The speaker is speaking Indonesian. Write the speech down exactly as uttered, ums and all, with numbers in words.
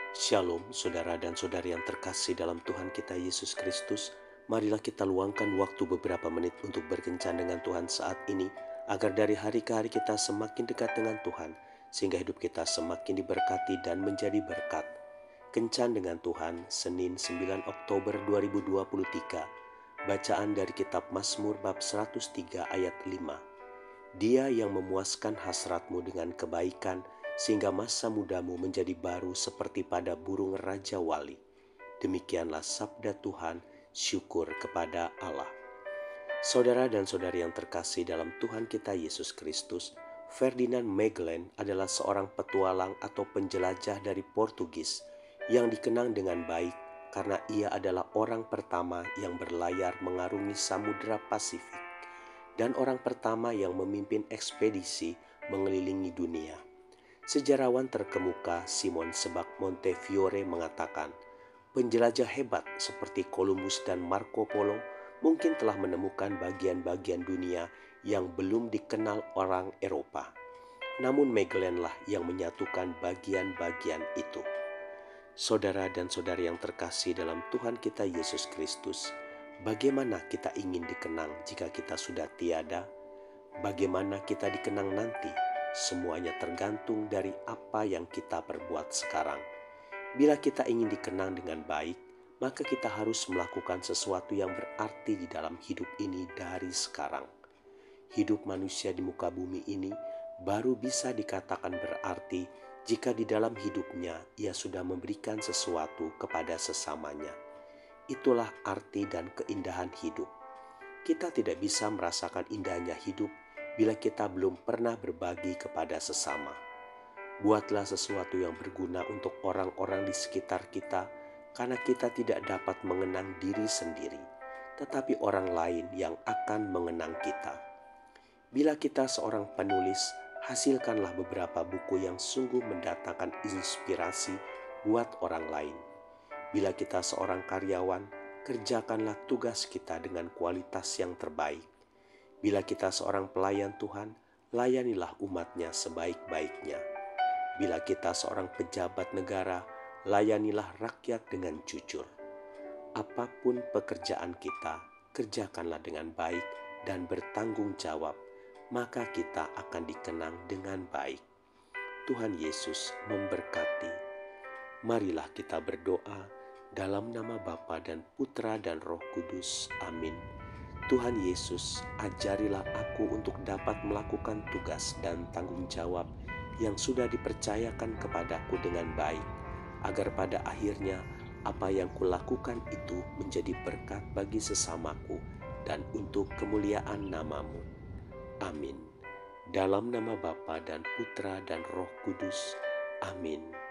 Shalom saudara dan saudari yang terkasih dalam Tuhan kita Yesus Kristus. Marilah kita luangkan waktu beberapa menit untuk berkencan dengan Tuhan saat ini, agar dari hari ke hari kita semakin dekat dengan Tuhan, sehingga hidup kita semakin diberkati dan menjadi berkat. Kencan dengan Tuhan, Senin sembilan Oktober dua ribu dua puluh tiga. Bacaan dari kitab Mazmur bab seratus tiga ayat lima. Dia yang memuaskan hasratmu dengan kebaikan, sehingga masa mudamu menjadi baru seperti pada burung Raja Wali. Demikianlah sabda Tuhan, syukur kepada Allah. Saudara dan saudari yang terkasih dalam Tuhan kita Yesus Kristus, Ferdinand Magellan adalah seorang petualang atau penjelajah dari Portugis yang dikenang dengan baik karena ia adalah orang pertama yang berlayar mengarungi Samudra Pasifik dan orang pertama yang memimpin ekspedisi mengelilingi dunia. Sejarawan terkemuka Simon Sebag Montefiore mengatakan, penjelajah hebat seperti Columbus dan Marco Polo mungkin telah menemukan bagian-bagian dunia yang belum dikenal orang Eropa. Namun Magellan lah yang menyatukan bagian-bagian itu. Saudara dan saudari yang terkasih dalam Tuhan kita Yesus Kristus, bagaimana kita ingin dikenang jika kita sudah tiada? Bagaimana kita dikenang nanti? Semuanya tergantung dari apa yang kita perbuat sekarang. Bila kita ingin dikenang dengan baik, maka kita harus melakukan sesuatu yang berarti di dalam hidup ini dari sekarang. Hidup manusia di muka bumi ini baru bisa dikatakan berarti jika di dalam hidupnya ia sudah memberikan sesuatu kepada sesamanya. Itulah arti dan keindahan hidup. Kita tidak bisa merasakan indahnya hidup bila kita belum pernah berbagi kepada sesama. Buatlah sesuatu yang berguna untuk orang-orang di sekitar kita, karena kita tidak dapat mengenang diri sendiri, tetapi orang lain yang akan mengenang kita. Bila kita seorang penulis, hasilkanlah beberapa buku yang sungguh mendatangkan inspirasi buat orang lain. Bila kita seorang karyawan, kerjakanlah tugas kita dengan kualitas yang terbaik. Bila kita seorang pelayan Tuhan, layanilah umatnya sebaik-baiknya. Bila kita seorang pejabat negara, layanilah rakyat dengan jujur. Apapun pekerjaan kita, kerjakanlah dengan baik dan bertanggung jawab, maka kita akan dikenang dengan baik. Tuhan Yesus memberkati. Marilah kita berdoa dalam nama Bapa dan Putra dan Roh Kudus. Amin. Tuhan Yesus, ajarilah aku untuk dapat melakukan tugas dan tanggung jawab yang sudah dipercayakan kepadaku dengan baik, agar pada akhirnya apa yang kulakukan itu menjadi berkat bagi sesamaku dan untuk kemuliaan nama-Mu. Amin. Dalam nama Bapa dan Putra dan Roh Kudus. Amin.